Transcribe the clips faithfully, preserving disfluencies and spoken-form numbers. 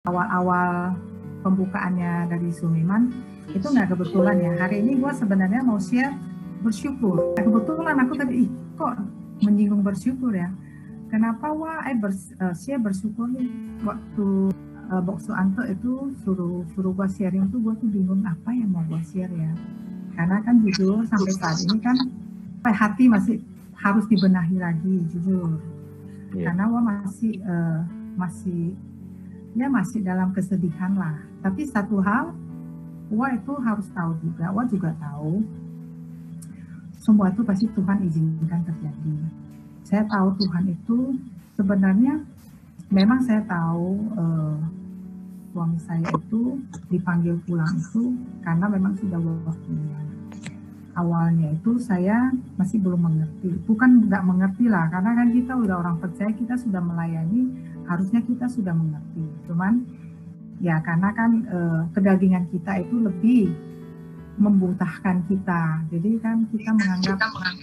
awal-awal pembukaannya dari Sumiman itu nggak kebetulan ya. Hari ini gue sebenarnya mau share bersyukur. Kebetulan aku tadi, ih kok menyinggung bersyukur ya. Kenapa wah eh bers, uh, share bersyukur nih. Waktu uh, Boksu Anto itu suruh suruh gue sharing tuh gue tuh bingung apa yang mau gue share ya. Karena kan jujur sampai saat ini kan hati masih harus dibenahi lagi jujur. Yeah. Karena gue masih uh, masih ya masih dalam kesedihan lah. Tapi satu hal, Wah itu harus tahu juga, Wah juga tahu semua itu pasti Tuhan izinkan terjadi. Saya tahu Tuhan itu sebenarnya, memang saya tahu eh, suami saya itu dipanggil pulang itu karena memang sudah waktunya. Awalnya itu saya masih belum mengerti, bukan nggak mengerti lah, karena kan kita udah orang percaya, kita sudah melayani, harusnya kita sudah mengerti. Cuman ya karena kan eh, kedagingan kita itu lebih membutahkan kita. Jadi kan kita menganggap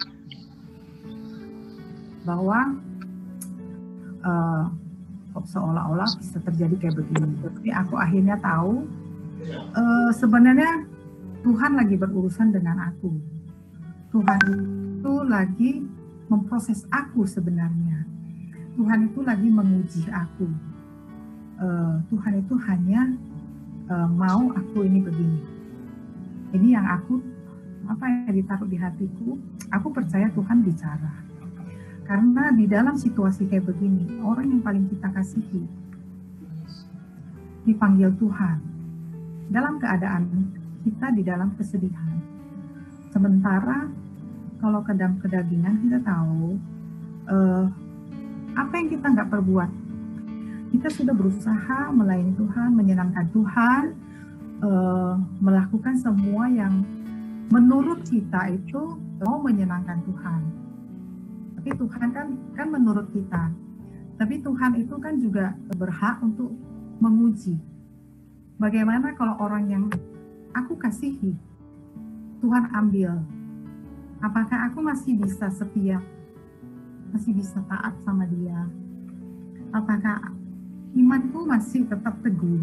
bahwa uh, seolah-olah bisa terjadi kayak begini. Tapi aku akhirnya tahu uh, sebenarnya Tuhan lagi berurusan dengan aku. Tuhan itu lagi memproses aku sebenarnya. Tuhan itu lagi menguji aku. Uh, Tuhan itu hanya uh, mau aku ini begini. Ini yang aku, apa yang ditaruh di hatiku, aku percaya Tuhan bicara. Karena di dalam situasi kayak begini, orang yang paling kita kasihi, dipanggil Tuhan. Dalam keadaan kita di dalam kesedihan. Sementara kalau ke dalam kedagingan kita tahu, eh, apa yang kita nggak perbuat. Kita sudah berusaha melayani Tuhan, menyenangkan Tuhan, Uh, melakukan semua yang menurut kita itu mau menyenangkan Tuhan. Tapi Tuhan kan kan menurut kita. Tapi Tuhan itu kan juga berhak untuk menguji. Bagaimana kalau orang yang aku kasihi, Tuhan ambil. Apakah aku masih bisa setia? Masih bisa taat sama dia? Apakah imanku masih tetap teguh?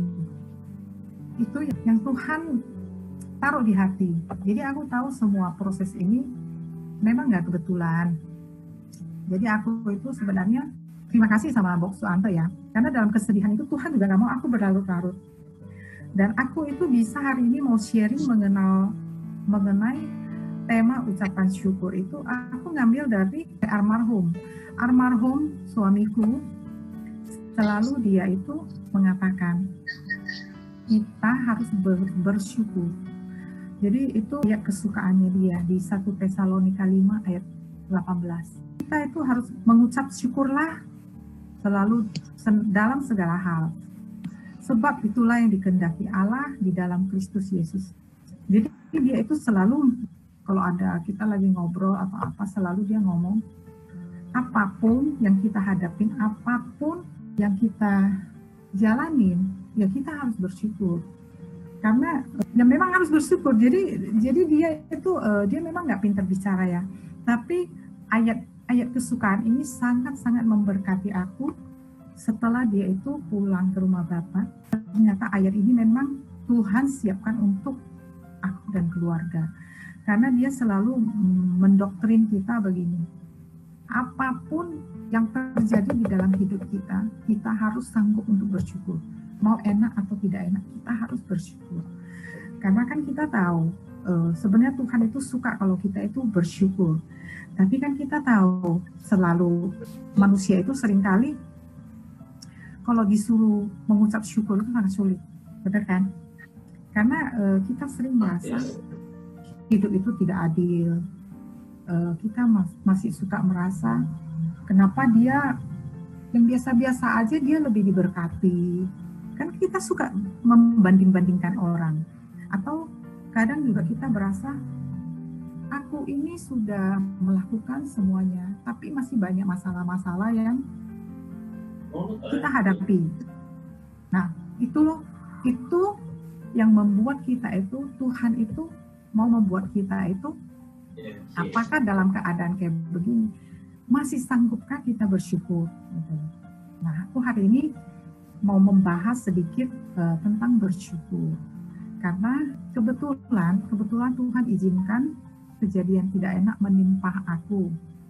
Itu yang Tuhan taruh di hati. Jadi aku tahu semua proses ini memang nggak kebetulan. Jadi aku itu sebenarnya terima kasih sama Boksu Anto ya. Karena dalam kesedihan itu Tuhan juga nggak mau aku berlarut-larut. Dan aku itu bisa hari ini mau sharing mengenal mengenai tema ucapan syukur itu aku ngambil dari almarhum. Almarhum suamiku selalu dia itu mengatakan kita harus ber, bersyukur. Jadi itu ayat kesukaannya dia di satu Tesalonika lima ayat delapan belas. Kita itu harus mengucap syukurlah selalu dalam segala hal. Sebab itulah yang dikehendaki Allah di dalam Kristus Yesus. Jadi dia itu selalu kalau ada kita lagi ngobrol atau apa selalu dia ngomong apapun yang kita hadapin, apapun yang kita jalanin, ya kita harus bersyukur karena ya memang harus bersyukur. Jadi jadi dia itu uh, dia memang nggak pintar bicara ya, tapi ayat ayat kesukaan ini sangat sangat memberkati aku. Setelah dia itu pulang ke rumah Bapak, ternyata ayat ini memang Tuhan siapkan untuk aku dan keluarga, karena dia selalu mendoktrin kita begini, apapun yang terjadi di dalam hidup kita, kita harus sanggup untuk bersyukur. Mau enak atau tidak enak, kita harus bersyukur. Karena kan kita tahu, uh, sebenarnya Tuhan itu suka kalau kita itu bersyukur. Tapi kan kita tahu, selalu manusia itu seringkali, kalau disuruh mengucap syukur itu sangat sulit. Benar kan? Karena uh, kita sering merasa hidup itu tidak adil. Uh, kita mas- masih suka merasa, kenapa dia yang biasa-biasa aja dia lebih diberkati. Kan kita suka membanding-bandingkan orang. Atau kadang juga kita berasa, aku ini sudah melakukan semuanya, tapi masih banyak masalah-masalah yang kita hadapi. Nah, itu loh, itu yang membuat kita itu, Tuhan itu mau membuat kita itu, apakah dalam keadaan kayak begini, masih sanggupkah kita bersyukur? Nah, aku hari ini mau membahas sedikit uh, tentang bersyukur. Karena kebetulan, kebetulan Tuhan izinkan kejadian tidak enak menimpa aku.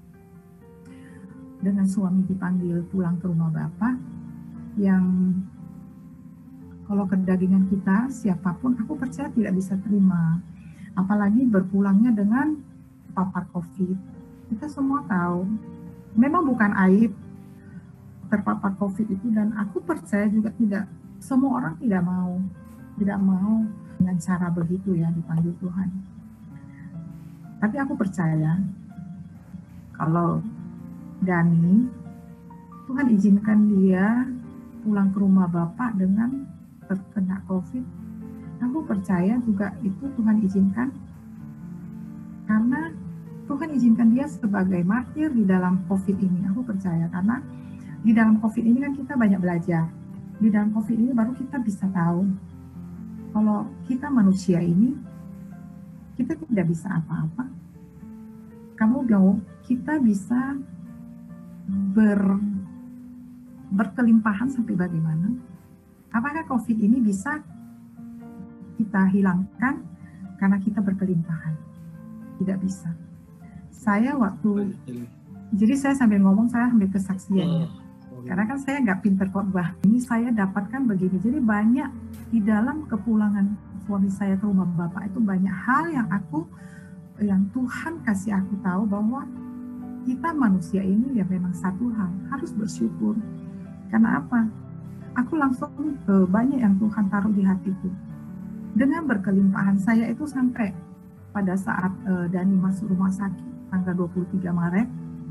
Dengan suami dipanggil pulang ke rumah Bapak, yang kalau kedagingan kita, siapapun aku percaya tidak bisa terima. Apalagi berpulangnya dengan terpapar COVID. Kita semua tahu, memang bukan aib terpapar COVID itu, dan aku percaya juga tidak, semua orang tidak mau, tidak mau dengan cara begitu ya dipanggil Tuhan. Tapi aku percaya kalau Dani, Tuhan izinkan dia pulang ke rumah Bapak dengan terkena COVID. Aku percaya juga itu Tuhan izinkan karena Tuhan izinkan dia sebagai martir di dalam COVID ini. Aku percaya karena di dalam COVID ini kan kita banyak belajar. Di dalam COVID ini baru kita bisa tahu kalau kita manusia ini, kita tidak bisa apa-apa. Kamu mau kita bisa ber, berkelimpahan sampai bagaimana? Apakah COVID ini bisa kita hilangkan karena kita berkelimpahan? Tidak bisa. Saya waktu, jadi saya sambil ngomong, saya ambil kesaksiannya. Karena kan saya nggak pinter khotbah. Ini saya dapatkan begini. Jadi banyak di dalam kepulangan suami saya ke rumah Bapak itu banyak hal yang aku, yang Tuhan kasih aku tahu bahwa kita manusia ini ya memang satu hal, harus bersyukur. Karena apa? Aku langsung uh, banyak yang Tuhan taruh di hatiku. Dengan berkelimpahan saya itu sampai pada saat uh, Dani masuk rumah sakit tanggal dua puluh tiga Maret,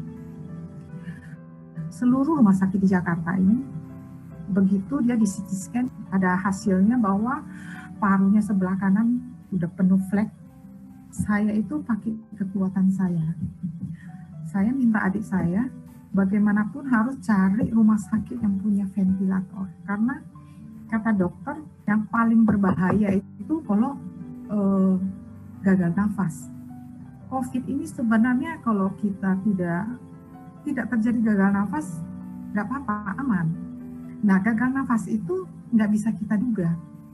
seluruh rumah sakit di Jakarta ini, begitu dia di C T scan, ada hasilnya bahwa parunya sebelah kanan udah penuh flek. Saya itu pakai kekuatan saya. Saya minta adik saya, bagaimanapun harus cari rumah sakit yang punya ventilator. Karena kata dokter, yang paling berbahaya itu kalau eh, gagal nafas. COVID ini sebenarnya kalau kita tidak tidak terjadi gagal nafas, nggak apa-apa, aman. Nah, gagal nafas itu nggak bisa kita duga.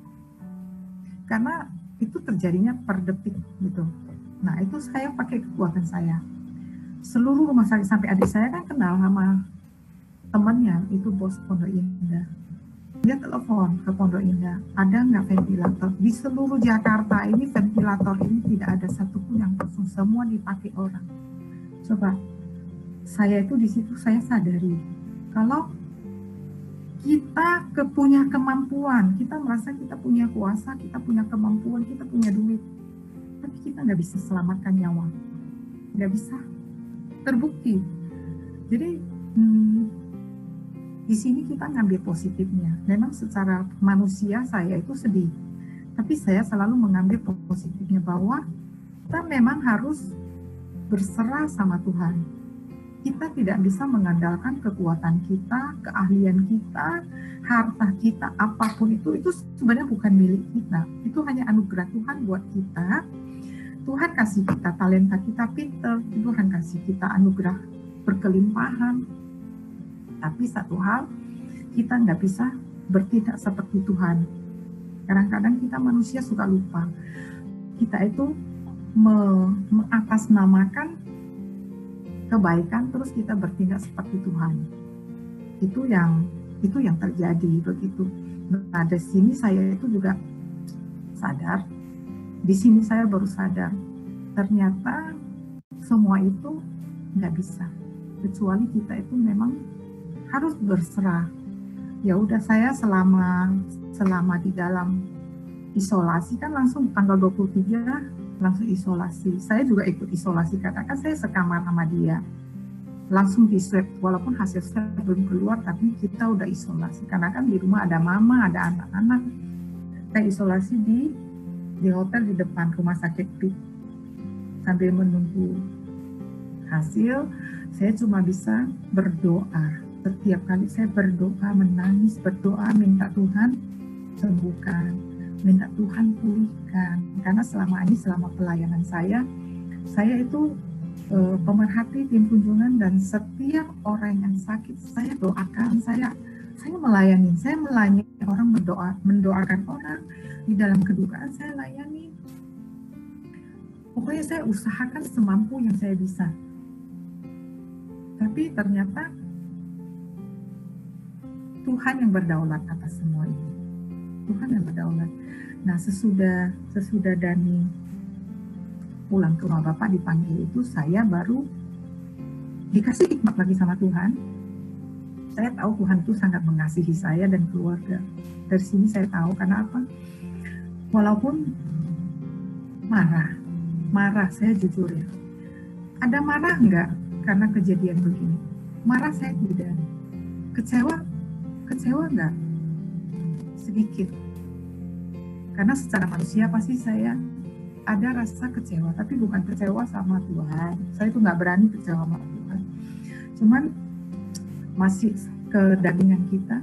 Karena itu terjadinya per detik gitu. Nah, itu saya pakai kekuatan saya. Seluruh rumah sakit, sampai adik saya kan kenal sama temannya, itu bos Pondok Indah. Dia telepon ke Pondok Indah, ada nggak ventilator? Di seluruh Jakarta ini ventilator ini tidak ada satupun yang kosong, semua dipakai orang. Coba, saya itu di situ saya sadari kalau kita punya kemampuan, kita merasa kita punya kuasa, kita punya kemampuan, kita punya duit, tapi kita nggak bisa selamatkan nyawa, nggak bisa, terbukti. Jadi hmm, di sini kita ngambil positifnya. Memang secara manusia saya itu sedih, tapi saya selalu mengambil positifnya bahwa kita memang harus berserah sama Tuhan. Kita tidak bisa mengandalkan kekuatan kita, keahlian kita, harta kita, apapun itu, itu sebenarnya bukan milik kita. Itu hanya anugerah Tuhan buat kita. Tuhan kasih kita talenta, kita pinter, Tuhan kasih kita anugerah berkelimpahan. Tapi satu hal, kita nggak bisa bertindak seperti Tuhan. Kadang-kadang kita manusia suka lupa. Kita itu mengatasnamakan kebaikan, terus kita bertindak seperti Tuhan. Itu yang itu yang terjadi begitu. Nah, dari sini saya itu juga sadar. Di sini saya baru sadar ternyata semua itu nggak bisa, kecuali kita itu memang harus berserah. Ya udah, saya selama selama di dalam isolasi kan langsung tanggal dua puluh tiga langsung isolasi. Saya juga ikut isolasi, katakan saya sekamar sama dia. Langsung di swab, walaupun hasil swab belum keluar, tapi kita udah isolasi. Karena kan di rumah ada mama, ada anak-anak. Saya isolasi di di hotel di depan rumah sakit P I K. Sambil menunggu hasil, saya cuma bisa berdoa. Setiap kali saya berdoa, menangis, berdoa, minta Tuhan sembuhkan, minta Tuhan pulihkan. Karena selama ini, selama pelayanan saya, saya itu e, pemerhati tim kunjungan, dan setiap orang yang sakit saya doakan, saya saya melayani, saya melayani orang, berdoa, mendoakan orang di dalam kedukaan, saya layani. Pokoknya saya usahakan semampu yang saya bisa. Tapi ternyata Tuhan yang berdaulat atas semua ini. Tuhan yang berdaulat. Nah, sesudah sesudah Dani pulang ke rumah Bapak dipanggil itu, saya baru dikasih hikmat lagi sama Tuhan. Saya tahu Tuhan itu sangat mengasihi saya dan keluarga. Dari sini saya tahu karena apa? Walaupun marah, marah saya jujur ya. Ada marah enggak karena kejadian begini? Marah saya tidak. Kecewa, kecewa enggak? Sedikit. Karena secara manusia pasti saya ada rasa kecewa, tapi bukan kecewa sama Tuhan. Saya tuh nggak berani kecewa sama Tuhan. Cuman masih kedagingan kita.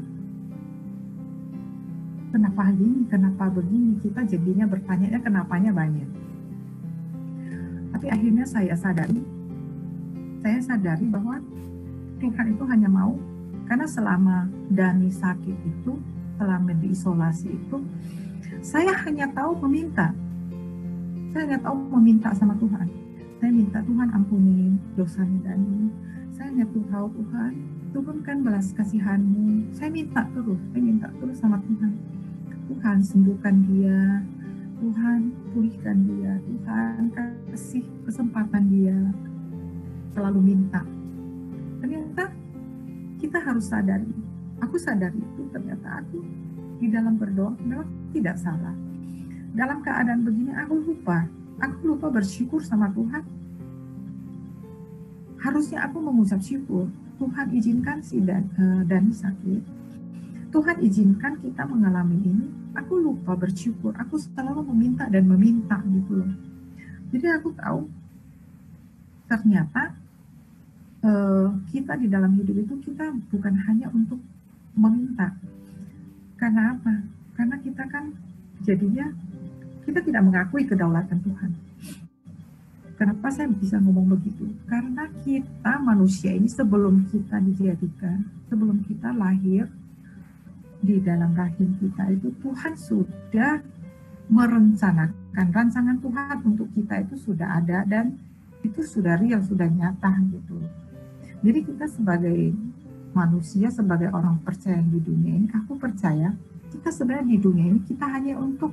Kenapa gini? Kenapa begini? Kita jadinya bertanya, kenapanya banyak. Tapi akhirnya saya sadari, saya sadari bahwa Tuhan itu hanya mau, karena selama Dani sakit itu, selama diisolasi itu, saya hanya tahu meminta. Saya hanya tahu meminta sama Tuhan. Saya minta, Tuhan ampuni dosanya Dani. Saya hanya tahu, Tuhan turunkan belas kasihan-Mu. Saya minta terus, saya minta terus sama Tuhan. Tuhan sembuhkan dia, Tuhan pulihkan dia, Tuhan kasih kesempatan dia. Selalu minta. Ternyata kita harus sadari. Aku sadari itu ternyata aku di dalam berdoa memang tidak salah. Dalam keadaan begini aku lupa, aku lupa bersyukur sama Tuhan. Harusnya aku mengucap syukur. Tuhan izinkan si Dan, uh, Dani sakit. Tuhan izinkan kita mengalami ini. Aku lupa bersyukur. Aku selalu meminta dan meminta gitu loh. Jadi aku tahu ternyata uh, kita di dalam hidup itu kita bukan hanya untuk meminta. Karena apa? Karena kita kan jadinya kita tidak mengakui kedaulatan Tuhan. Kenapa saya bisa ngomong begitu? Karena kita manusia ini sebelum kita dijadikan, sebelum kita lahir di dalam rahim kita itu, Tuhan sudah merencanakan, rancangan Tuhan untuk kita itu sudah ada dan itu sudah real, sudah nyata gitu. Jadi kita sebagai manusia, sebagai orang percaya di dunia ini, aku percaya kita sebenarnya di dunia ini kita hanya untuk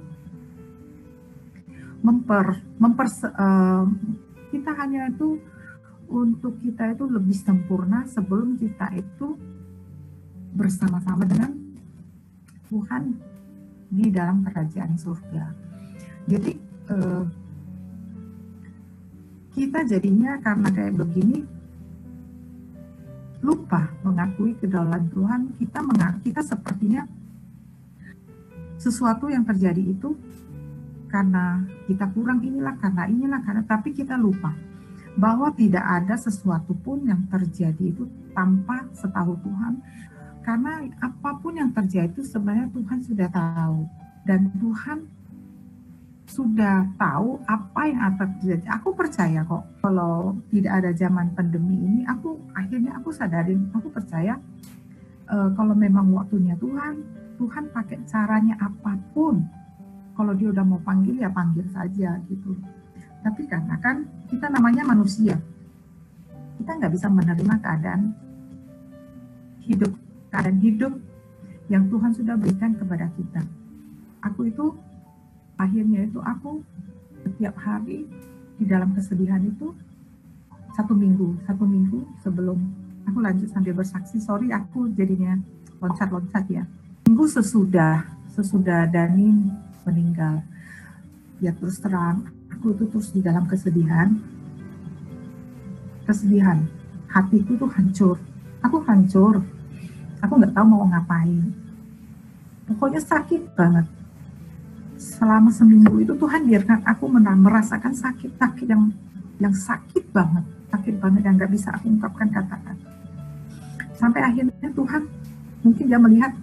memper, memper uh, kita hanya itu untuk kita itu lebih sempurna sebelum kita itu bersama-sama dengan Tuhan di dalam kerajaan surga. Jadi uh, kita jadinya karena kayak begini lupa mengakui kedaulatan Tuhan. Kita mengakui kita sepertinya sesuatu yang terjadi itu karena kita kurang inilah, karena inilah, karena tapi kita lupa bahwa tidak ada sesuatu pun yang terjadi itu tanpa setahu Tuhan. Karena apapun yang terjadi itu sebenarnya Tuhan sudah tahu dan Tuhan sudah tahu apa yang akan terjadi. Aku percaya kok kalau tidak ada zaman pandemi ini, aku akhirnya aku sadarin, aku percaya uh, kalau memang waktunya Tuhan, Tuhan pakai caranya apapun. Kalau dia udah mau panggil ya panggil saja gitu. Tapi karena kan kita namanya manusia, kita nggak bisa menerima keadaan hidup, keadaan hidup yang Tuhan sudah berikan kepada kita. Aku itu akhirnya itu aku setiap hari di dalam kesedihan itu satu minggu, satu minggu sebelum aku lanjut sambil bersaksi. Sorry aku jadinya loncat-loncat ya. Minggu sesudah sesudah Dani meninggal, ya terus terang aku itu terus di dalam kesedihan, kesedihan, hatiku tuh hancur, aku hancur, aku nggak tahu mau ngapain, pokoknya sakit banget. Selama seminggu itu Tuhan biarkan aku merasakan sakit-sakit yang yang sakit banget, sakit banget yang nggak bisa aku ungkapkan kata-kata. Sampai akhirnya Tuhan mungkin dia melihat,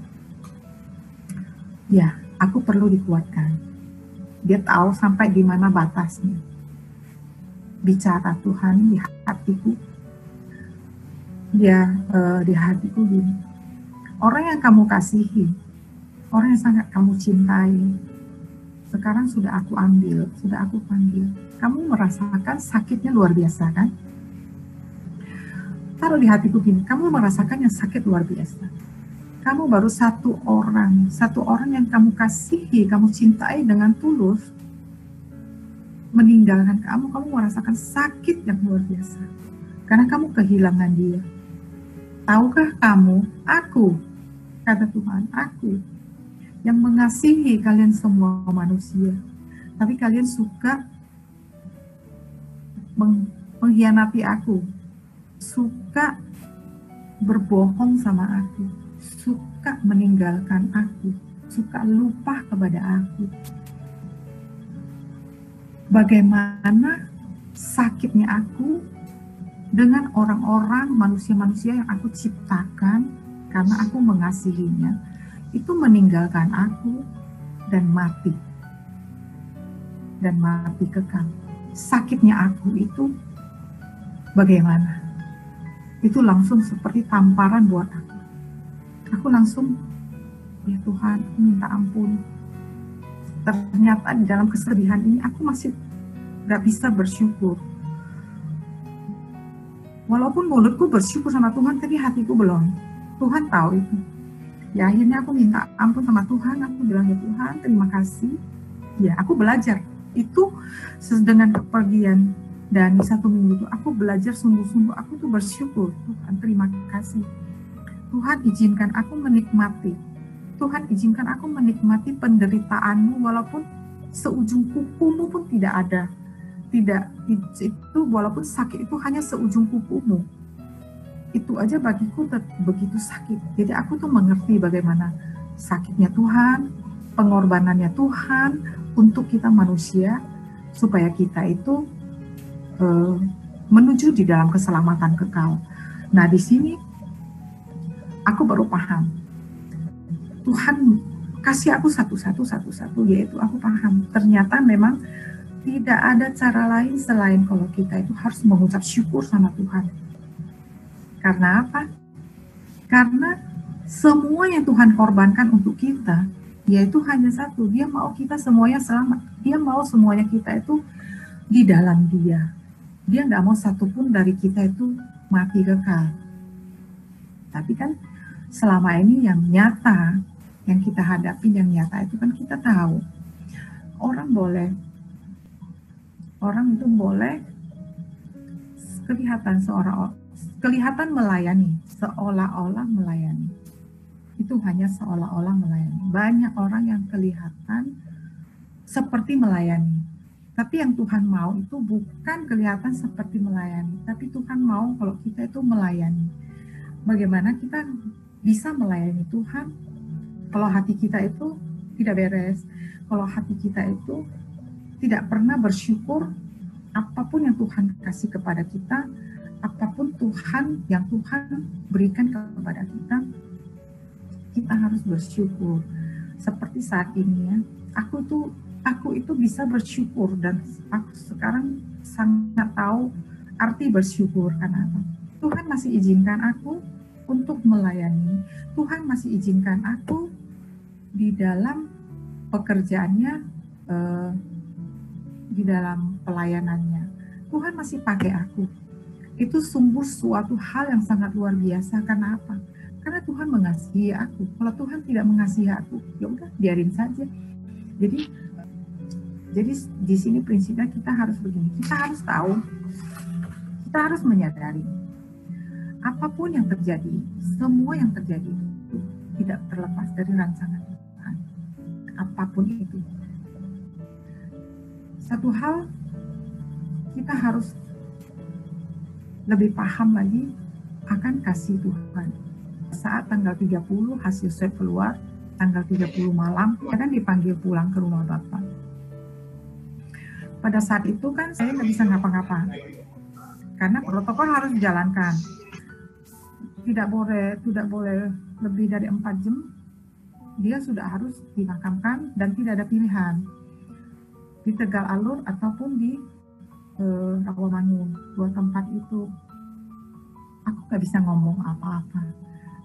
ya aku perlu dikuatkan. Dia tahu sampai di mana batasnya. Bicara Tuhan di hatiku. Dia uh, di hatiku gini. Orang yang kamu kasihi, orang yang sangat kamu cintai, sekarang sudah aku ambil, sudah aku panggil. Kamu merasakan sakitnya luar biasa kan? Taruh di hatiku gini, kamu merasakan yang sakit luar biasa. Kamu baru satu orang, satu orang yang kamu kasihi, kamu cintai dengan tulus, meninggalkan kamu, kamu merasakan sakit yang luar biasa. Karena kamu kehilangan dia. Tahukah kamu, aku, kata Tuhan, aku, yang mengasihi kalian semua manusia. Tapi kalian suka mengkhianati aku, suka berbohong sama aku, suka meninggalkan aku, suka lupa kepada aku. Bagaimana sakitnya aku dengan orang-orang, manusia-manusia yang aku ciptakan karena aku mengasihinya, itu meninggalkan aku dan mati. Dan mati kekal. Sakitnya aku itu bagaimana? Itu langsung seperti tamparan buat aku. Aku langsung, ya Tuhan, minta ampun. Ternyata di dalam kesedihan ini aku masih gak bisa bersyukur. Walaupun mulutku bersyukur sama Tuhan, tapi hatiku belum. Tuhan tahu itu. Ya akhirnya aku minta ampun sama Tuhan. Aku bilang, ya Tuhan, terima kasih. Ya aku belajar. Itu dengan kepergian Dani satu minggu itu, aku belajar sungguh-sungguh. Aku tuh bersyukur. Tuhan, terima kasih. Tuhan izinkan aku menikmati. Tuhan izinkan aku menikmati penderitaanmu walaupun seujung kukumu pun tidak ada. Tidak, itu walaupun sakit itu hanya seujung kukumu. Itu aja bagiku begitu sakit. Jadi aku tuh mengerti bagaimana sakitnya Tuhan, pengorbanannya Tuhan untuk kita manusia, supaya kita itu uh, menuju di dalam keselamatan kekal. Nah di sini aku baru paham. Tuhan kasih aku satu-satu, satu-satu, yaitu aku paham. Ternyata memang tidak ada cara lain selain kalau kita itu harus mengucap syukur sama Tuhan. Karena apa? Karena semua yang Tuhan korbankan untuk kita, yaitu hanya satu. Dia mau kita semuanya selamat. Dia mau semuanya kita itu di dalam Dia. Dia nggak mau satupun dari kita itu mati kekal. Tapi kan selama ini yang nyata, yang kita hadapi yang nyata itu kan kita tahu. Orang boleh, orang itu boleh kelihatan seorang kelihatan melayani, seolah-olah melayani. Itu hanya seolah-olah melayani. Banyak orang yang kelihatan seperti melayani. Tapi yang Tuhan mau itu bukan kelihatan seperti melayani, tapi Tuhan mau kalau kita itu melayani. Bagaimana kita bisa melayani Tuhan kalau hati kita itu tidak beres, kalau hati kita itu tidak pernah bersyukur apapun yang Tuhan kasih kepada kita, apapun Tuhan yang Tuhan berikan kepada kita, kita harus bersyukur. Seperti saat ini ya, aku tuh aku itu bisa bersyukur dan aku sekarang sangat tahu arti bersyukur. Karena apa? Tuhan masih izinkan aku untuk melayani. Tuhan masih izinkan aku di dalam pekerjaannya, eh, di dalam pelayanannya. Tuhan masih pakai aku. Itu sungguh suatu hal yang sangat luar biasa. Karena apa? Karena Tuhan mengasihi aku. Kalau Tuhan tidak mengasihi aku, ya udah biarin saja. Jadi, jadi di sini prinsipnya kita harus begini. Kita harus tahu, kita harus menyadari apapun yang terjadi, semua yang terjadi itu tidak terlepas dari rancangan Tuhan. Apapun itu. Satu hal kita harus lebih paham lagi akan kasih Tuhan. Saat tanggal tiga puluh hasil swab keluar, tanggal tiga puluh malam, saya kan dipanggil pulang ke rumah Bapak. Pada saat itu kan saya nggak bisa ngapa-ngapa, karena protokol harus dijalankan. Tidak boleh, tidak boleh lebih dari empat jam, dia sudah harus dimakamkan dan tidak ada pilihan. Di Tegal Alur ataupun di eh, Rawamangun, dua tempat itu aku nggak bisa ngomong apa-apa.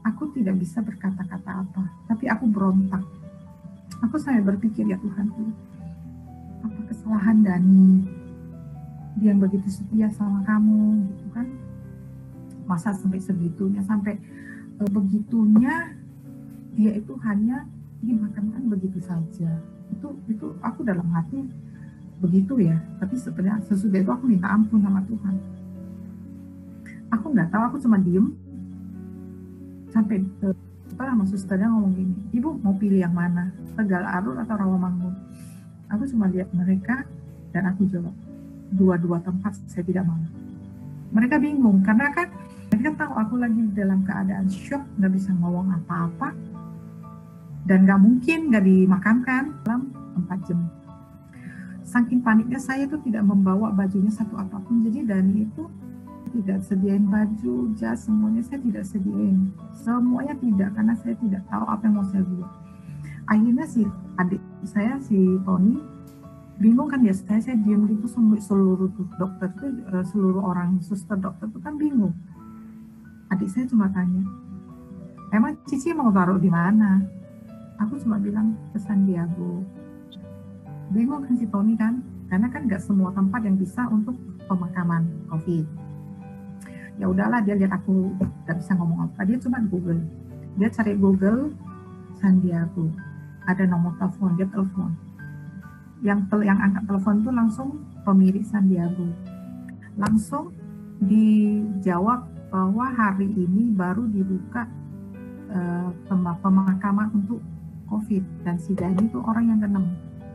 Aku tidak bisa berkata-kata apa, tapi aku berontak. Aku saya berpikir, ya Tuhanku, apa kesalahan Dani? Dia yang begitu setia sama kamu, gitu kan? Masa sampai segitunya, sampai e, begitunya dia itu hanya dimakamkan begitu saja. Itu itu aku dalam hati begitu ya. Tapi sebenarnya sesudah itu aku minta ampun sama Tuhan. Aku nggak tahu, aku cuma diem sampai e, apa sama susternya ngomong gini, Ibu mau pilih yang mana, Tegal Alur atau Rawamangun? Aku cuma lihat mereka dan aku jawab, dua-dua tempat saya tidak mau. Mereka bingung karena kan mereka tahu aku lagi dalam keadaan shock, nggak bisa ngomong apa-apa dan nggak mungkin nggak dimakamkan dalam empat jam. Saking paniknya saya tuh tidak membawa bajunya satu apapun, jadi Dani itu tidak sediain baju, jas, semuanya saya tidak sediain. Semuanya tidak, karena saya tidak tahu apa yang mau saya buat. Akhirnya si adik saya, si Tony, bingung kan ya, saya, saya diam gitu, seluruh dokter itu, seluruh orang suster dokter itu kan bingung. Adik saya cuma tanya, emang Cici mau taruh di mana? Aku cuma bilang ke San Diego. Bingung kan si Tony kan, karena kan nggak semua tempat yang bisa untuk pemakaman COVID. Ya udahlah, dia lihat aku nggak bisa ngomong apa, dia cuma Google, dia cari Google San Diego, ada nomor telepon, dia telepon, yang yang angkat telepon itu langsung pemilik San Diego, langsung dijawab bahwa hari ini baru dibuka uh, pemakaman untuk COVID dan si Dani itu orang yang keenam,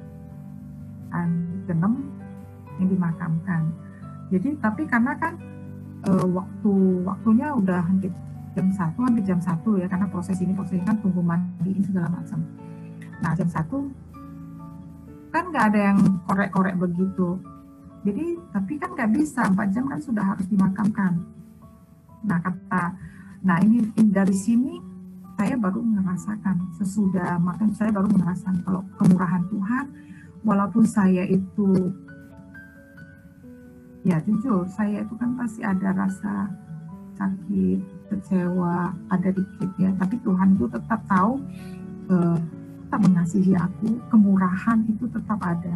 keenam yang dimakamkan. Jadi tapi karena kan Uh, waktu waktunya udah hampir jam satu, hampir jam satu ya, karena proses ini proses ini kan tunggu mandiin segala macam. Nah jam satu kan nggak ada yang korek-korek begitu. Jadi tapi kan nggak bisa, empat jam kan sudah harus dimakamkan. Nah kata, nah ini, ini dari sini saya baru merasakan sesudah makan, saya baru merasakan kalau kemurahan Tuhan, walaupun saya itu ya jujur, saya itu kan pasti ada rasa sakit, kecewa, ada dikit ya. Tapi Tuhan itu tetap tahu, eh, tetap mengasihi aku, kemurahan itu tetap ada.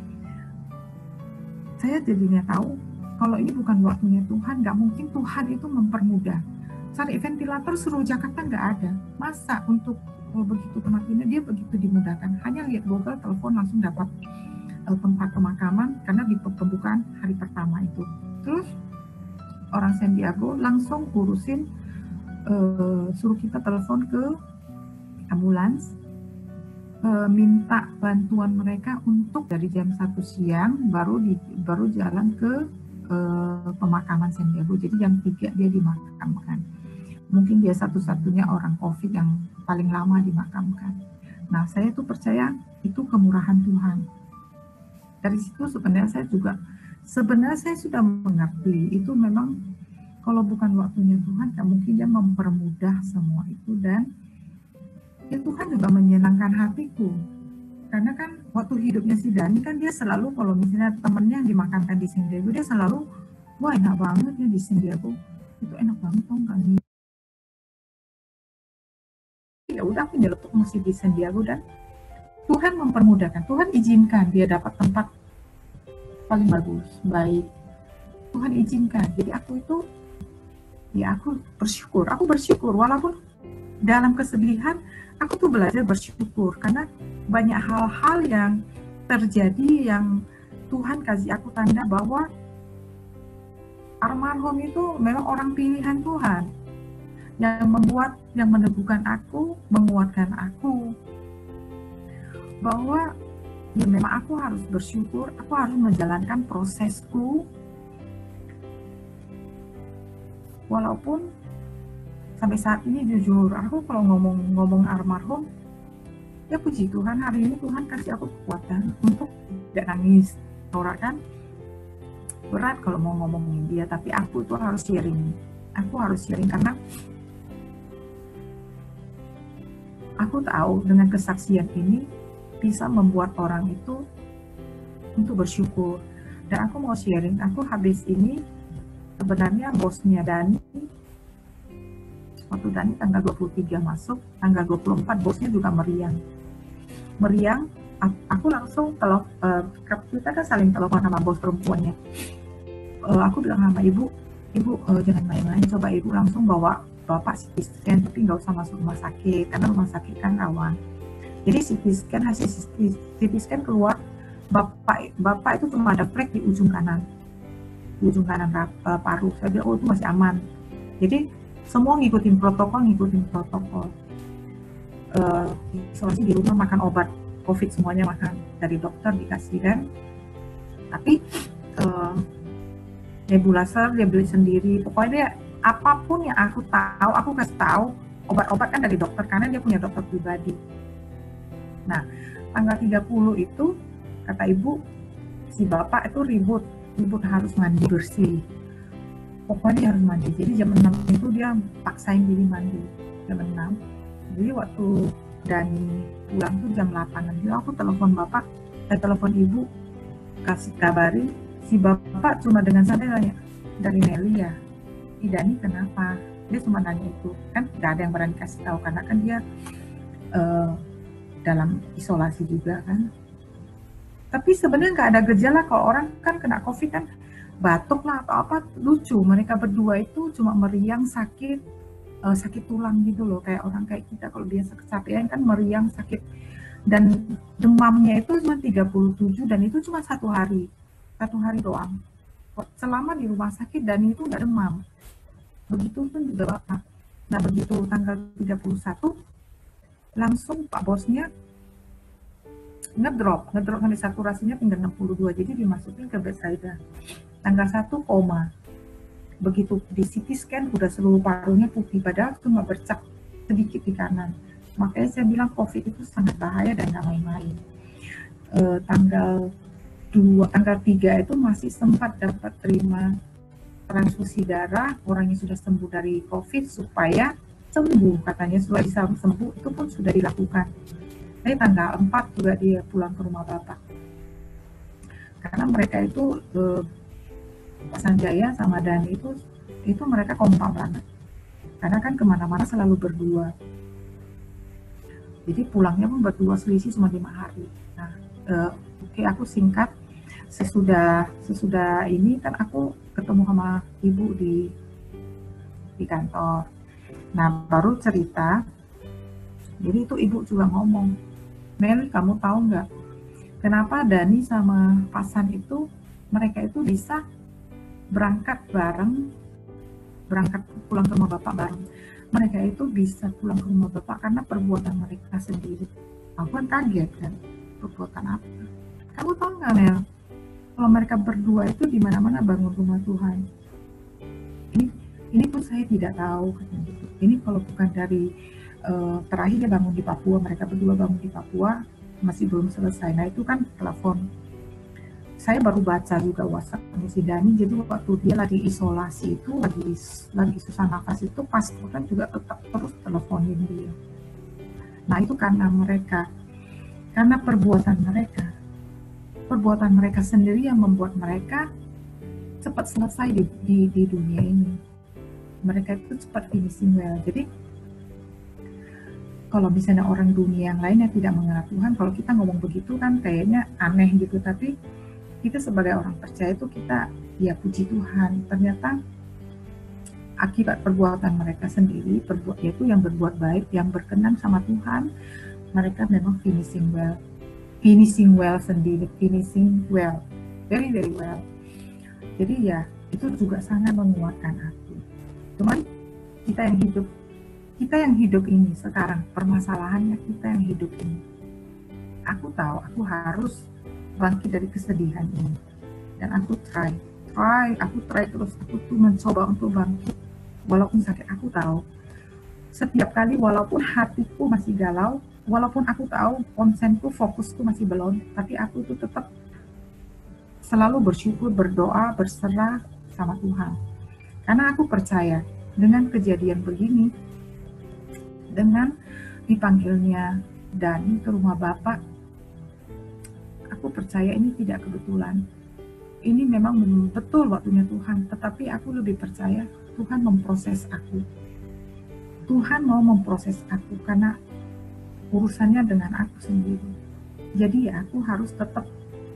Saya jadinya tahu, kalau ini bukan waktunya Tuhan, nggak mungkin Tuhan itu mempermudah. Cari ventilator seluruh Jakarta nggak ada. Masa untuk oh, begitu kematiannya dia begitu dimudahkan. Hanya lihat Google, telepon langsung dapat tempat pemakaman karena di pembukaan hari pertama itu. Terus orang San Diego langsung urusin, uh, suruh kita telepon ke ambulans, uh, minta bantuan mereka untuk dari jam satu siang baru di, baru jalan ke uh, pemakaman San Diego. Jadi jam tiga dia dimakamkan. Mungkin dia satu-satunya orang COVID yang paling lama dimakamkan. Nah saya tuh percaya itu kemurahan Tuhan. Dari situ sebenarnya saya juga, sebenarnya saya sudah mengerti, itu memang kalau bukan waktunya Tuhan, gak mungkin dia mempermudah semua itu. Dan ya Tuhan juga menyenangkan hatiku. Karena kan waktu hidupnya si Dani kan dia selalu, kalau misalnya temennya yang dimakamkan di San Diego, dia selalu, wah enak banget ya di San Diego, itu enak banget tau gak nih. Ya udah aku nyeletuk masih di San Diego dan Tuhan mempermudahkan, Tuhan izinkan dia dapat tempat paling bagus, baik. Tuhan izinkan. Jadi aku itu, ya aku bersyukur. Aku bersyukur walaupun dalam kesedihan, aku tuh belajar bersyukur karena banyak hal-hal yang terjadi yang Tuhan kasih aku tanda bahwa almarhum itu memang orang pilihan Tuhan yang membuat, yang meneguhkan aku, menguatkan aku. Bahwa ya memang aku harus bersyukur, aku harus menjalankan prosesku walaupun sampai saat ini jujur aku kalau ngomong-ngomong almarhum ya puji Tuhan hari ini Tuhan kasih aku kekuatan untuk tidak nangis. Orang kan berat kalau mau ngomongin dia, tapi aku tuh harus sharing, aku harus sharing karena aku tahu dengan kesaksian ini bisa membuat orang itu untuk bersyukur. Dan aku mau sharing, aku habis ini sebenarnya bosnya Dani Waktu Dani tanggal dua puluh tiga masuk, tanggal dua puluh empat bosnya juga meriang. Meriang, aku langsung kalau uh, kita kan saling telepon sama bos perempuannya. Uh, aku bilang sama ibu, ibu uh, jangan main-main, coba ibu langsung bawa bapak C T scan, tapi nggak usah masuk rumah sakit karena rumah sakit kan rawan. Jadi C T scan, hasil C T scan keluar, bapak bapak itu cuma ada flek di ujung kanan, di ujung kanan uh, paru. Saya bilang oh itu masih aman. Jadi semua ngikutin protokol, ngikutin protokol. Uh, isolasi di rumah, makan obat COVID semuanya makan dari dokter dikasih kan. Tapi uh, nebulizer dia beli sendiri. Pokoknya dia apapun yang aku tahu, aku kasih tahu. Obat-obat kan dari dokter karena dia punya dokter pribadi. Nah, tanggal tiga puluh itu kata ibu si bapak itu ribut, ribut harus mandi bersih. Pokoknya dia harus mandi. Jadi jam enam itu dia paksain diri mandi jam enam. Jadi waktu Dani pulang tuh jam delapan. Jadi aku telepon bapak, eh, telepon ibu kasih kabari si bapak cuma dengan santai nanya dari Nelly ya. Si Dani kenapa? Dia cuma nanya itu. Kan nggak ada yang berani kasih tahu karena kan dia uh, dalam isolasi juga kan. Tapi sebenarnya nggak ada gejala. Kalau orang kan kena COVID kan batuk lah atau apa, lucu. Mereka berdua itu cuma meriang, sakit, uh, sakit tulang gitu loh. Kayak orang kayak kita kalau biasa kecapean kan meriang, sakit. Dan demamnya itu cuma tiga puluh tujuh dan itu cuma satu hari. Satu hari doang. Selama di rumah sakit dan itu nggak demam. Begitu pun juga bapak. Nah begitu tanggal tiga puluh satu langsung pak bosnya ngedrop, ngedrop sampai saturasinya tinggal enam puluh dua, jadi dimasukin ke bedside. Tanggal satu koma. Begitu di C T scan udah seluruh parunya putih, padahal cuma bercak sedikit di kanan. Makanya saya bilang COVID itu sangat bahaya dan nggak main-main. E, tanggal dua, tanggal tiga itu masih sempat dapat terima transfusi darah, orang yang sudah sembuh dari COVID supaya sembuh, katanya sudah bisa sembuh, itu pun sudah dilakukan. Tapi tanggal empat juga dia pulang ke rumah bapak. Karena mereka itu eh, Pak Sanjaya sama Dani itu itu mereka kompak banget. Karena kan kemana-mana selalu berdua. Jadi pulangnya pun berdua, selisih cuma lima hari. Nah, eh, oke okay, aku singkat. Sesudah sesudah ini kan aku ketemu sama ibu di di kantor. Nah baru cerita. Jadi itu ibu juga ngomong, Mel, kamu tahu nggak kenapa Dani sama Pasan itu mereka itu bisa berangkat bareng, berangkat pulang ke rumah bapak bareng. Mereka itu bisa pulang ke rumah bapak karena perbuatan mereka sendiri. Aku kan kaget kan, perbuatan apa? Kamu tahu nggak Mel? Kalau mereka berdua itu di mana-mana bangun rumah Tuhan. Ini, ini pun saya tidak tahu katanya gitu. Ini kalau bukan dari uh, terakhir dia bangun di Papua, mereka berdua bangun di Papua masih belum selesai. Nah itu kan telepon. Saya baru baca juga WhatsApp si Dani. Jadi waktu dia lagi isolasi itu, lagi lagi susah nafas itu, pastor kan juga tetap terus teleponin dia. Nah itu karena mereka, karena perbuatan mereka. Perbuatan mereka sendiri yang membuat mereka cepat selesai di, di, di dunia ini. Mereka itu cepat finishing well. Jadi kalau misalnya orang dunia yang lainnya tidak mengenal Tuhan, kalau kita ngomong begitu kan kayaknya aneh gitu. Tapi kita sebagai orang percaya itu kita ya puji Tuhan. Ternyata akibat perbuatan mereka sendiri, perbuat yaitu yang berbuat baik, yang berkenan sama Tuhan, mereka memang finishing well. Finishing well sendiri, finishing well, very very well. Jadi ya itu juga sangat menguatkan hati. Cuman kita yang hidup, kita yang hidup ini sekarang, permasalahannya kita yang hidup ini. Aku tahu aku harus bangkit dari kesedihan ini, dan aku try, try, aku try terus. Aku tuh mencoba untuk bangkit, walaupun sakit. Aku tahu setiap kali, walaupun hatiku masih galau. Walaupun aku tahu konsenku, fokusku masih belum, tapi aku tuh tetap selalu bersyukur, berdoa, berserah sama Tuhan. Karena aku percaya dengan kejadian begini, dengan dipanggilnya Dani ke rumah Bapak, aku percaya ini tidak kebetulan. Ini memang betul waktunya Tuhan, tetapi aku lebih percaya Tuhan memproses aku. Tuhan mau memproses aku karena urusannya dengan aku sendiri. Jadi ya aku harus tetap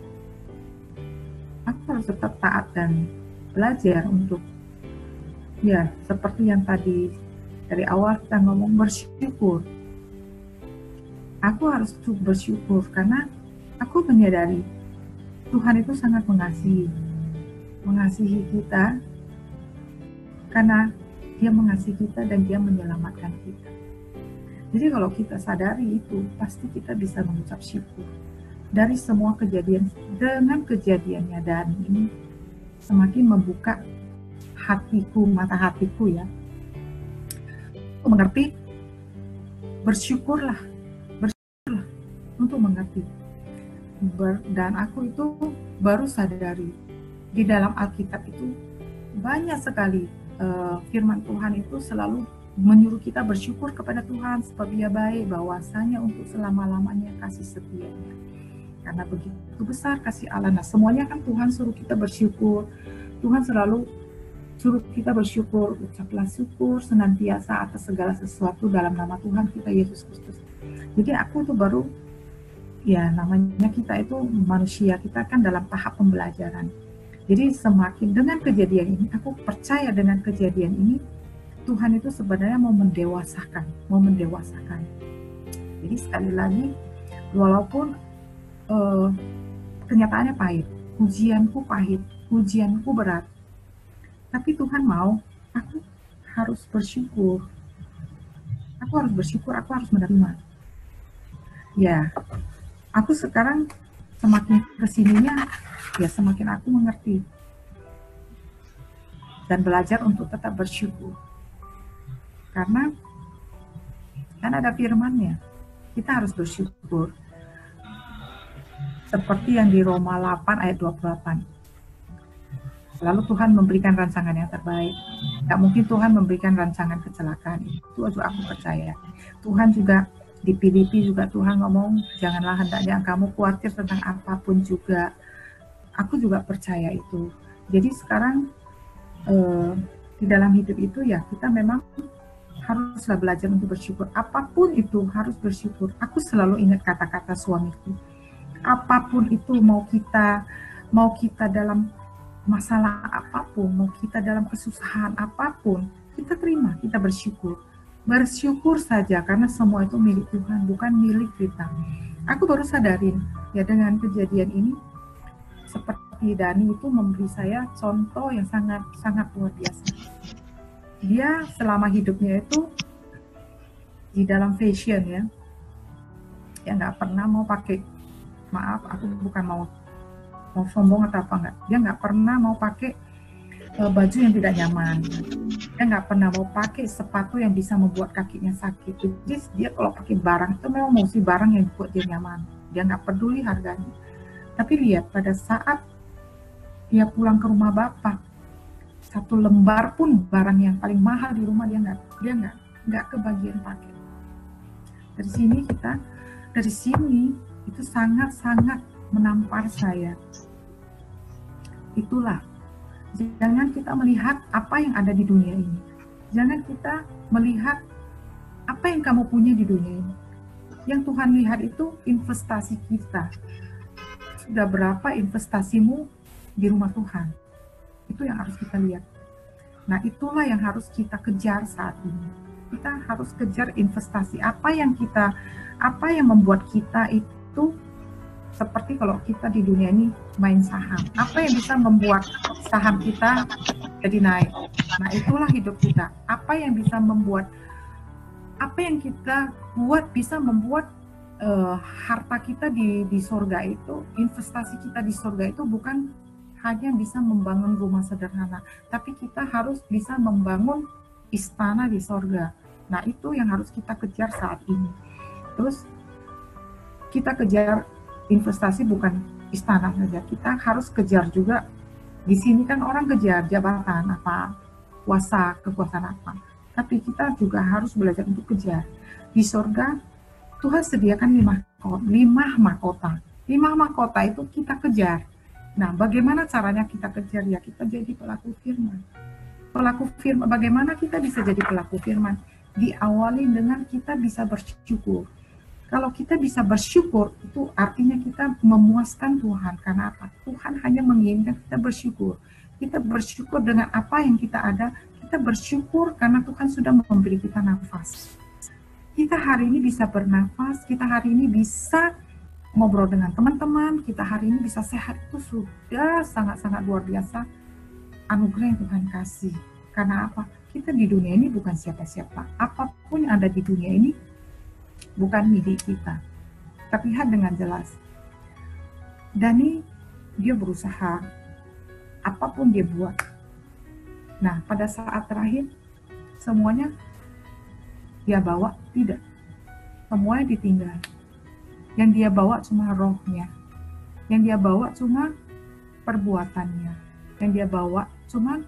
aku harus tetap taat dan belajar untuk ya seperti yang tadi dari awal kita ngomong, bersyukur. Aku harus bersyukur karena aku menyadari Tuhan itu sangat mengasihi mengasihi kita karena Dia mengasihi kita dan Dia menyelamatkan kita. Jadi kalau kita sadari itu, pasti kita bisa mengucap syukur. Dari semua kejadian, dengan kejadiannya dan ini semakin membuka hatiku, mata hatiku ya. Mengerti, bersyukurlah, bersyukurlah untuk mengerti. Ber, dan aku itu baru sadari, di dalam Alkitab itu banyak sekali uh, firman Tuhan itu selalu menyuruh kita bersyukur kepada Tuhan sebab Dia baik, bahwasanya untuk selama-lamanya kasih setianya. Karena begitu besar kasih Allah. Nah, semuanya kan Tuhan suruh kita bersyukur. Tuhan selalu suruh kita bersyukur, ucaplah syukur senantiasa atas segala sesuatu dalam nama Tuhan kita Yesus Kristus. Jadi aku tuh baru, ya namanya kita itu manusia, kita kan dalam tahap pembelajaran. Jadi semakin dengan kejadian ini, aku percaya dengan kejadian ini, Tuhan itu sebenarnya mau mendewasakan, mau mendewasakan. Jadi sekali lagi, walaupun uh, kenyataannya pahit, ujianku pahit, ujianku berat, tapi Tuhan mau, aku harus bersyukur. Aku harus bersyukur, aku harus menerima. Ya, aku sekarang semakin kesininya, ya semakin aku mengerti. Dan belajar untuk tetap bersyukur. Karena kan ada firman-Nya, kita harus bersyukur. Seperti yang di Roma delapan ayat dua puluh delapan. Lalu Tuhan memberikan rancangan yang terbaik. Gak mungkin Tuhan memberikan rancangan kecelakaan. Itu juga aku percaya. Tuhan juga di Filipi juga Tuhan ngomong, janganlah hendaknya kamu khawatir tentang apapun juga. Aku juga percaya itu. Jadi sekarang eh, di dalam hidup itu ya kita memang haruslah belajar untuk bersyukur. Apapun itu harus bersyukur. Aku selalu ingat kata-kata suamiku. Apapun itu, mau kita mau kita dalam masalah apapun, mau kita dalam kesusahan apapun, kita terima, kita bersyukur. Bersyukur saja karena semua itu milik Tuhan, bukan milik kita. Aku baru sadarin ya dengan kejadian ini, seperti Dani itu memberi saya contoh yang sangat sangat luar biasa. Dia selama hidupnya itu di dalam fashion ya, ya nggak pernah mau pakai, maaf aku bukan mau mau sombong atau apa enggak, dia nggak pernah mau pakai uh, baju yang tidak nyaman, dia nggak pernah mau pakai sepatu yang bisa membuat kakinya sakit. Jadi dia kalau pakai barang itu memang mesti barang yang buat dia nyaman, dia nggak peduli harganya. Tapi lihat pada saat dia pulang ke rumah bapak, satu lembar pun barang yang paling mahal di rumah dia nggak dia nggak nggak kebagian pakai. Dari sini kita dari sini itu sangat-sangat menampar saya. Itulah, jangan kita melihat apa yang ada di dunia ini. Jangan kita melihat apa yang kamu punya di dunia ini. Yang Tuhan lihat itu investasi kita. Sudah berapa investasimu di rumah Tuhan? Itu yang harus kita lihat. Nah, itulah yang harus kita kejar saat ini. Kita harus kejar investasi. Apa yang kita, apa yang membuat kita itu seperti kalau kita di dunia ini main saham. Apa yang bisa membuat saham kita jadi naik? Nah, itulah hidup kita. Apa yang bisa membuat, apa yang kita buat bisa membuat uh, harta kita di di surga itu, investasi kita di surga itu bukan hanya bisa membangun rumah sederhana, tapi kita harus bisa membangun istana di surga. Nah, itu yang harus kita kejar saat ini. Terus kita kejar investasi bukan istana saja, kita harus kejar juga. Di sini kan orang kejar jabatan apa, kuasa, kekuasaan apa. Tapi kita juga harus belajar untuk kejar. Di surga, Tuhan sediakan lima, lima mahkota. Lima mahkota itu kita kejar. Nah, bagaimana caranya kita kejar? Ya, kita jadi pelaku firman. Pelaku firman, bagaimana kita bisa jadi pelaku firman? diawali dengan kita bisa bersyukur. Kalau kita bisa bersyukur, itu artinya kita memuaskan Tuhan. Karena apa? Tuhan hanya menginginkan kita bersyukur. Kita bersyukur dengan apa yang kita ada. Kita bersyukur karena Tuhan sudah memberi kita nafas. Kita hari ini bisa bernafas, kita hari ini bisa ngobrol dengan teman-teman, kita hari ini bisa sehat, itu sudah sangat-sangat luar biasa anugerah yang Tuhan kasih. Karena apa? Kita di dunia ini bukan siapa-siapa. Apapun yang ada di dunia ini bukan milik kita. Tapi lihat dengan jelas. Dani, dia berusaha. Apapun dia buat. Nah, pada saat terakhir, semuanya dia bawa, tidak. Semuanya ditinggal. Yang dia bawa cuma rohnya. Yang dia bawa cuma perbuatannya. Yang dia bawa cuma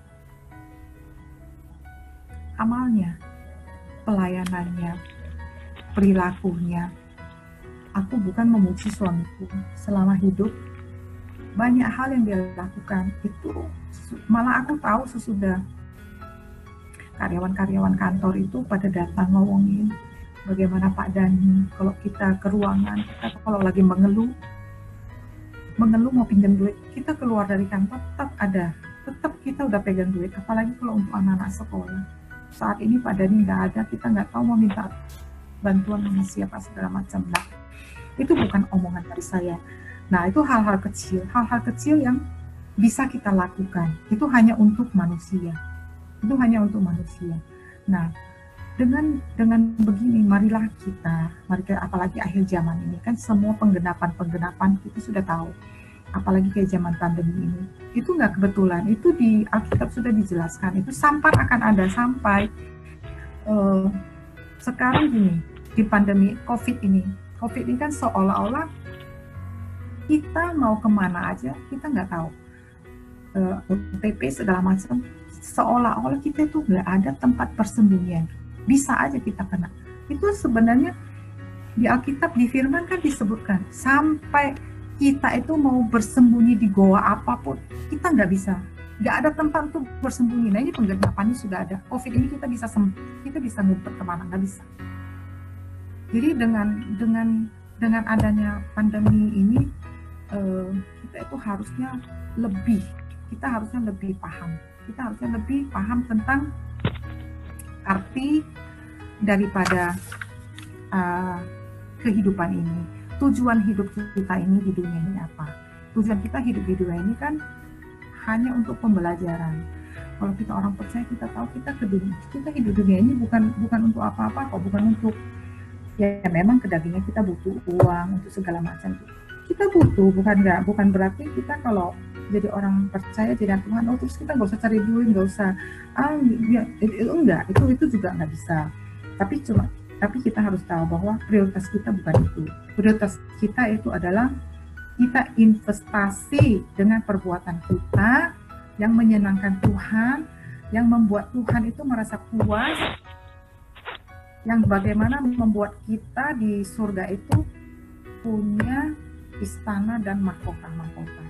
amalnya, pelayanannya, perilakunya. Aku bukan memuji suamiku selama hidup. Banyak hal yang dia lakukan itu malah aku tahu sesudah karyawan-karyawan kantor itu pada datang ngomongin bagaimana Pak Dani kalau kita ke ruangan, kita kalau lagi mengeluh, mengeluh mau pinjam duit, kita keluar dari kantor tetap ada, tetap kita udah pegang duit, apalagi kalau untuk anak-anak sekolah. Saat ini Pak Dani nggak ada, kita nggak tahu mau minta bantuan sama siapa segala macam. Nah, itu bukan omongan dari saya. Nah, itu hal-hal kecil, hal-hal kecil yang bisa kita lakukan. Itu hanya untuk manusia. Itu hanya untuk manusia. Nah, dengan dengan begini, marilah kita, mari kita, apalagi akhir zaman ini kan semua penggenapan-penggenapan kita sudah tahu. Apalagi kayak zaman pandemi ini, itu nggak kebetulan, itu di Alkitab sudah dijelaskan, itu sampar akan ada sampai uh, sekarang gini, di pandemi COVID ini, COVID ini kan seolah-olah kita mau kemana aja, kita nggak tahu, uh, O T P segala macam, seolah-olah kita itu nggak ada tempat persembunyian, bisa aja kita kena. Itu sebenarnya di Alkitab, di firman kan disebutkan, sampai kita itu mau bersembunyi di goa apapun, kita nggak bisa, nggak ada tempat untuk bersembunyi. Nah, ini penggenapannya sudah ada. COVID ini kita bisa kita bisa ngumpet kemana, nggak bisa. Jadi dengan dengan dengan adanya pandemi ini, eh, kita itu harusnya lebih, kita harusnya lebih paham, kita harusnya lebih paham tentang arti daripada uh, kehidupan ini. Tujuan hidup kita ini di dunia ini apa? Tujuan kita hidup di dunia ini kan hanya untuk pembelajaran. Kalau kita orang percaya, kita tahu kita ke dunia, kita hidup dunia ini bukan bukan untuk apa-apa kok, bukan untuk, ya memang kedagingan kita butuh uang untuk segala macam. Kita butuh, bukan enggak, bukan berarti kita kalau jadi orang percaya jadi Tuhan, oh terus kita nggak usah cari duit, nggak usah, ah ya, itu enggak, itu itu juga nggak bisa. Tapi cuma Tapi kita harus tahu bahwa prioritas kita bukan itu. Prioritas kita itu adalah kita investasi dengan perbuatan kita yang menyenangkan Tuhan, yang membuat Tuhan itu merasa puas, yang bagaimana membuat kita di surga itu punya istana dan mahkota-mahkota.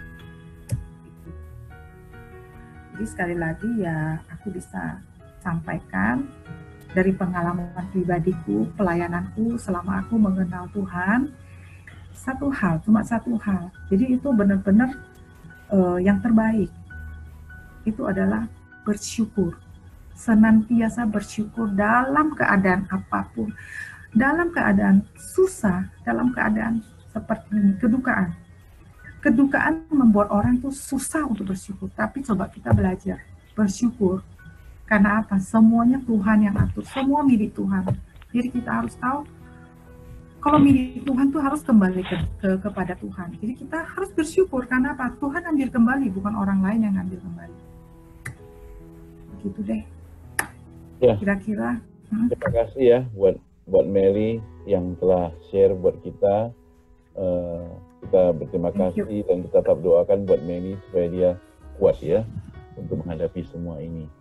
Jadi sekali lagi ya aku bisa sampaikan dari pengalaman pribadiku, pelayananku selama aku mengenal Tuhan, satu hal, cuma satu hal. Jadi itu benar-benar uh, yang terbaik. Itu adalah bersyukur. Senantiasa bersyukur dalam keadaan apapun. Dalam keadaan susah, dalam keadaan seperti ini, kedukaan. Kedukaan membuat orang itu susah untuk bersyukur. Tapi coba kita belajar bersyukur. Karena apa? Semuanya Tuhan yang atur, semua milik Tuhan. Jadi kita harus tahu, kalau milik Tuhan tuh harus kembali ke, ke, kepada Tuhan. Jadi kita harus bersyukur, karena apa? Tuhan ambil kembali, bukan orang lain yang ambil kembali. Begitu deh. Ya. Kira-kira. Hmm? Terima kasih ya buat buat Mary yang telah share buat kita. Uh, kita berterima kasih dan kita tetap doakan buat Mary supaya dia kuat ya untuk menghadapi semua ini.